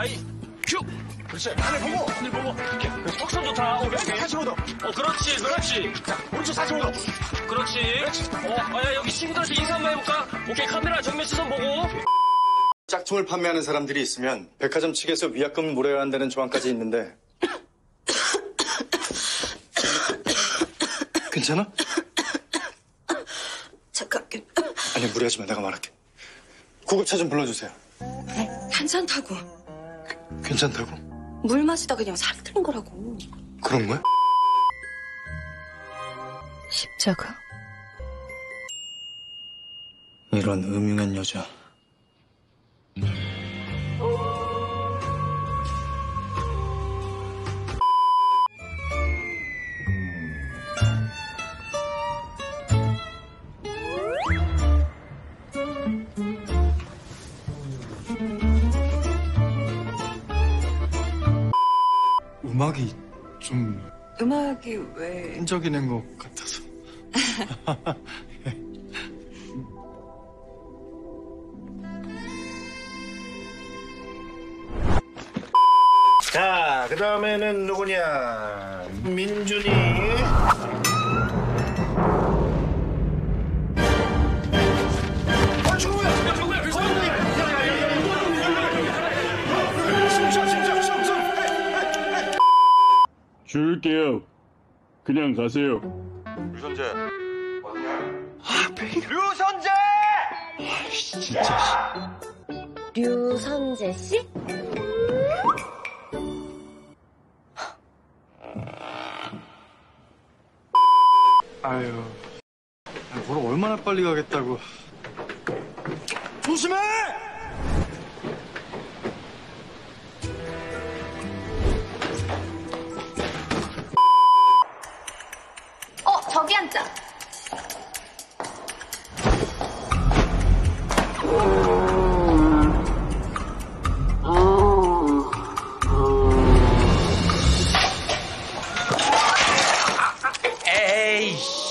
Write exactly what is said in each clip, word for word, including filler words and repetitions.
하이, 큐! 그렇지. 하늘 보고. 하늘 보고. 이렇게. 턱선 좋다. 오케이, 오케이. 사십오 도. 어, 그렇지, 그렇지. 자, 오른쪽 사십오 도. 그렇지. 그렇지. 어, 아, 야, 여기 친구들한테 인사 한번 해볼까? 오케이, 카메라 정면 시선 보고. 짝퉁을 판매하는 사람들이 있으면 백화점 측에서 위약금을 물어야 한다는 조항까지 있는데 괜찮아? 잠깐. 아니 무리하지 마. 내가 말할게. 구급차 좀 불러주세요. 괜찮다고. 괜찮다고? 물 마시다 그냥 살이 끓는 거라고. 그런 거야? 십자가? 이런 음흉한 여자. 음악이 좀 음악이 왜... 끈적이는 것 같아서. 자, 그 다음에는 누구냐? 민준이. 어, 저거야! 야, 저거야, 그 사람. 줄게요. 그냥 가세요. 유선재. 아, 베이가. 유선재! 아이씨, 진짜. 류선재 씨? 아유. 뭘 얼마나 빨리 가겠다고. 조심해! 어, 저기 앉자. 에이씨.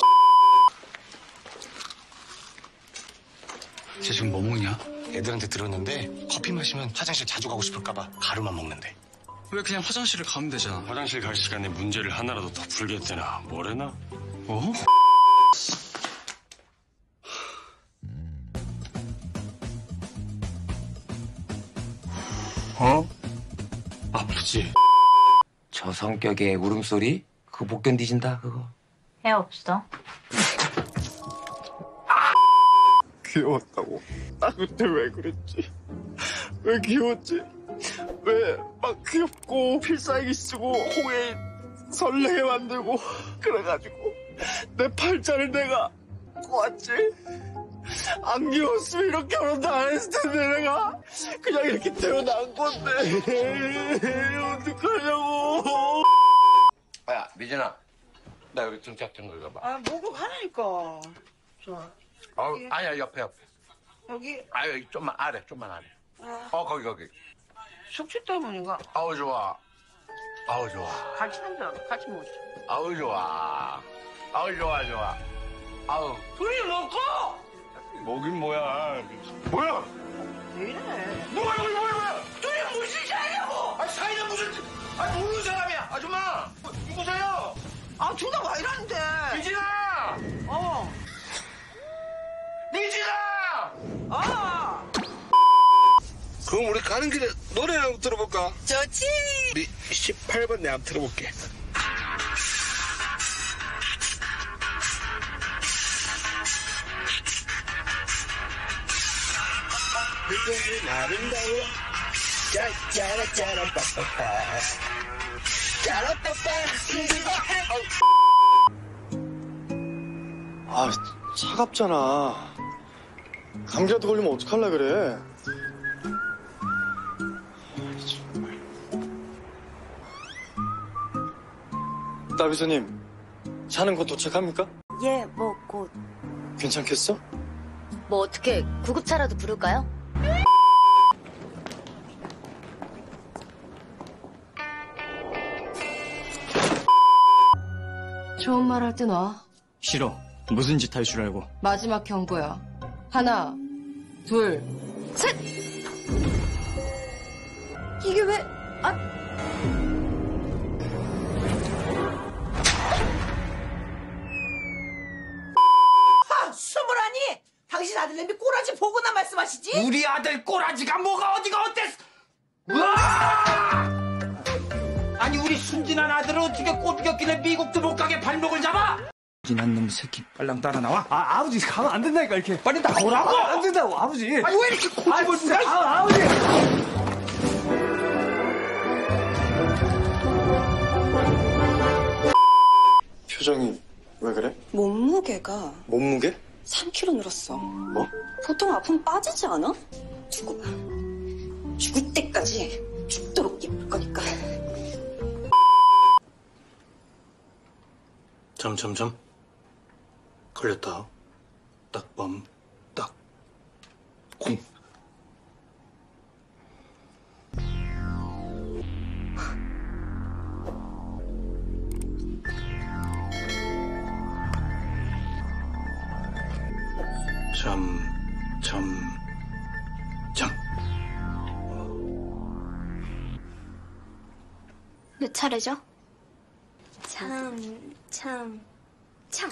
쟤 지금 뭐 먹냐? 애들한테 들었는데 커피 마시면 화장실 자주 가고 싶을까봐 가루만 먹는데. 왜 그냥 화장실을 가면 되잖아. 화장실 갈 시간에 문제를 하나라도 더 풀겠대나 뭐래나? 어? 어? 아프지? 저 성격의 울음소리? 그거 못 견디신다, 그거. 애 없어. 귀여웠다고. 나 그때 왜 그랬지? 왜 귀여웠지? 왜 막 귀엽고 필살기 쓰고 홍해 설레게 만들고 그래가지고 내 팔자를 내가 꼬았지? 안 귀여웠으면 이렇게 결혼도 안 했을 텐데 내가 그냥 이렇게 태어난 건데 어떡하냐고. 야, 미진아. 나 여기 등짝 된 거 봐봐. 아, 목욕 하라니까. 좋아. 어, 아니야, 옆에, 옆에. 여기, 아, 여기 좀만 아래, 좀만 아래. 아, 어, 거기, 거기. 숙취 때문인가? 아우, 좋아. 아우, 좋아. 같이 앉아. 같이 먹자. 아우, 좋아. 아우, 좋아, 좋아. 아우. 둘이 먹고! 뭐긴 뭐야. 뭐야? 왜 이래? 뭐야, 뭐야, 뭐야, 뭐야? 둘이 무슨 사이냐고! 아, 사이는 무슨, 아, 모르는 사람이야. 아줌마. 누구세요? 아, 둘 다 와 이러는데. 미진아! 어. 미진아! 아! 그럼 우리 가는 길에 노래 한번 들어볼까? 좋지! 우리 십팔 번 내가 한번 들어볼게. 그대는 아름다워. 짜짜라짜라 빠빠빠. 짜라빠빠. 아, 차갑잖아. 감기라도 걸리면 어떡할라 그래. 나비서님, 차는 곧 도착합니까? 예, 뭐, 곧. 괜찮겠어? 뭐, 어떻게, 구급차라도 부를까요? 좋은 말 할 때 놔. 싫어. 무슨 짓 할 줄 알고. 마지막 경고야. 하나, 둘, 셋! 이게 왜, 아, 아, 스물하니? 당신 아들 냄비 꼬라지 보고나 말씀하시지? 우리 아들 꼬라지가 뭐가 어디가 어땠어? 으아! 아니 우리 순진한 아들을 어떻게 꼬드겼길래 미국도 못 가게 발목을 잡아? 순진한 놈 새끼 빨랑 따라 나와. 아, 아버지 가면 안 된다니까, 이렇게. 빨리 나오라고. 안 된다고, 아버지. 아니 왜 이렇게 고집을 부려? 아, 아버지. 표정이 왜 그래? 몸무게가 몸무게? 삼 킬로그램 늘었어. 뭐? 보통 아프면 빠지지 않아? 두고 봐. 죽을 때까지 죽도록 예쁠 거니까. 점점점 걸렸다. 딱밤 딱. 콩. 점, 점, 점. 몇 차례죠? 참, 참, 참.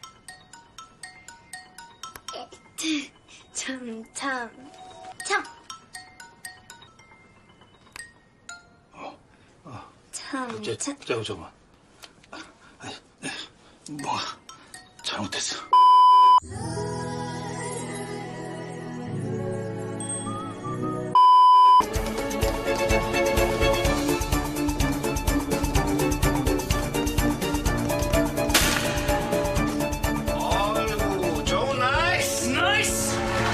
에이트, 참, 참, 참. 참, 이제 참. 잠깐 잠깐만. 아니, 뭐가 잘못했어. 아이고 저 나이스 나이스.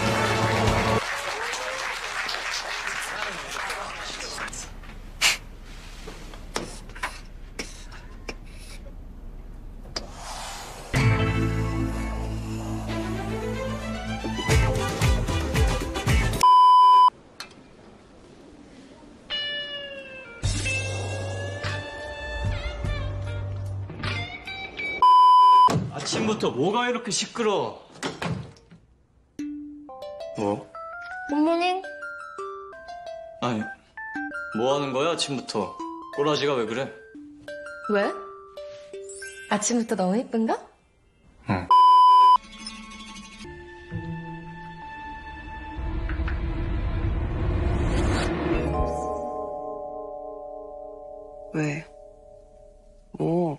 아침부터 뭐가 이렇게 시끄러? 뭐? 굿모닝. 아니, 뭐 하는 거야, 아침부터? 꼬라지가 왜 그래? 왜? 아침부터 너무 예쁜가? 응. 왜? 뭐?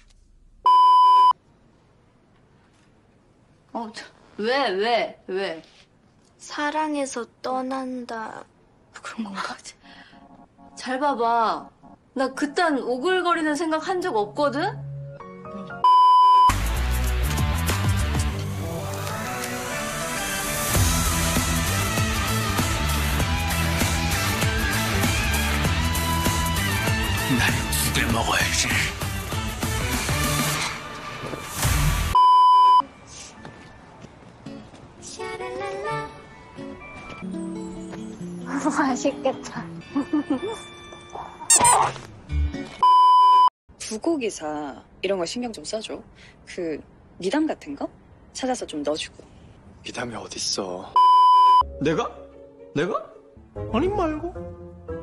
어, 저, 왜, 왜, 왜? 사랑해서 떠난다. 그런 건가? 잘 봐봐. 나 그딴 오글거리는 생각 한 적 없거든? 난 두 개 먹어야지. 맛있겠다. 부고기사 이런 거 신경 좀 써줘. 그 미담 같은 거 찾아서 좀 넣어주고. 미담이 어딨어. 내가? 내가? 아니 말고.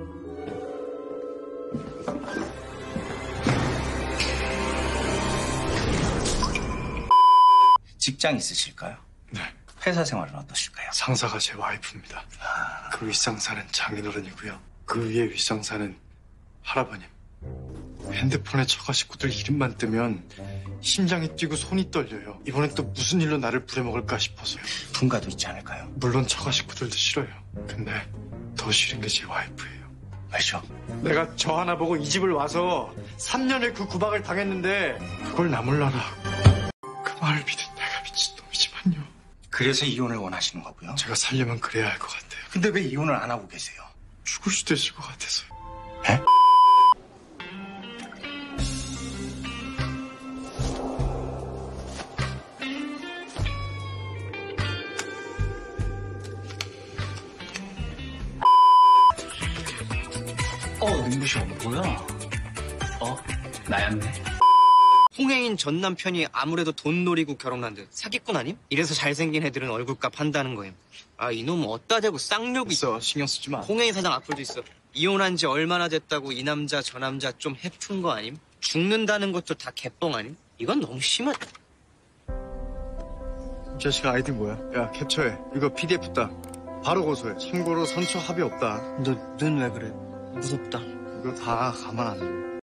직장 있으실까요? 네. 회사 생활은 어떠실까요? 상사가 제 와이프입니다. 그 윗상사는 장인어른이고요. 그 위에 윗상사는 할아버님. 핸드폰에 처가 식구들 이름만 뜨면 심장이 뛰고 손이 떨려요. 이번엔 또 무슨 일로 나를 부려먹을까 싶어서요. 분가도 있지 않을까요? 물론 처가 식구들도 싫어요. 근데 더 싫은 게 제 와이프예요. 왜죠? 내가 저 하나 보고 이 집을 와서 삼 년을 그 구박을 당했는데 그걸 나 몰라라. 그 말을 믿은 내가 미친놈이지만요. 그래서 이혼을 원하시는 거고요. 제가 살려면 그래야 할 것 같아요. 근데 왜 이혼을 안 하고 계세요? 죽을 수도 있을 것 같아서요. 에? 어, 눈부셔. 뭐야? 어, 나였네. 홍혜인 전 남편이 아무래도 돈 노리고 결혼한 듯 사기꾼 아님? 이래서 잘생긴 애들은 얼굴값 한다는 거임. 아 이놈 어따 대고 쌍욕이 있어, 신경 쓰지 마. 홍혜인 사장 악플도 있어. 이혼한 지 얼마나 됐다고 이 남자 저 남자 좀 해픈 거 아님? 죽는다는 것도 다 개뻥 아님? 이건 너무 심한... 이 자식아 아이디 뭐야? 야 캡처해. 이거 피디에프 따. 바로 고소해. 참고로 선처 합의 없다. 너, 넌 왜 그래? 무섭다. 이거 다 가만 안 둬.